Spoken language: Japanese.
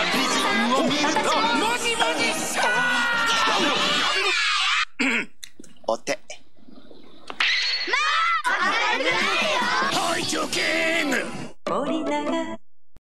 リズムを見るともじもじした。お手。はい、条件。森永